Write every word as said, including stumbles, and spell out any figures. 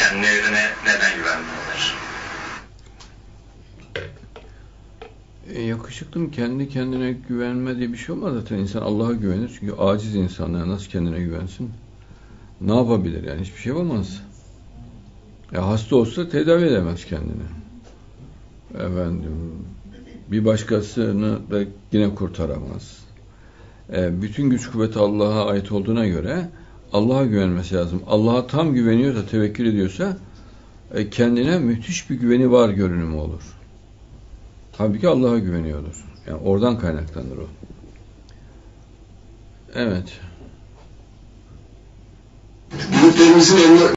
kendilerine neden güvenmiyorlar? E, yakışıklı mı? Kendi kendine güvenme diye bir şey olmaz zaten. İnsan Allah'a güvenir. Çünkü aciz insanlar nasıl kendine güvensin? Ne yapabilir yani? Hiçbir şey olmaz. Ya hasta olsa tedavi edemez kendini. Efendim, bir başkasını da yine kurtaramaz. E, bütün güç kuvveti Allah'a ait olduğuna göre Allah'a güvenmesi lazım. Allah'a tam güveniyorsa, tevekkül ediyorsa e, kendine müthiş bir güveni var görünümü olur. Halbuki Allah'a güveniyordur. Yani oradan kaynaklanır o. Evet. Büyüklerimizin eline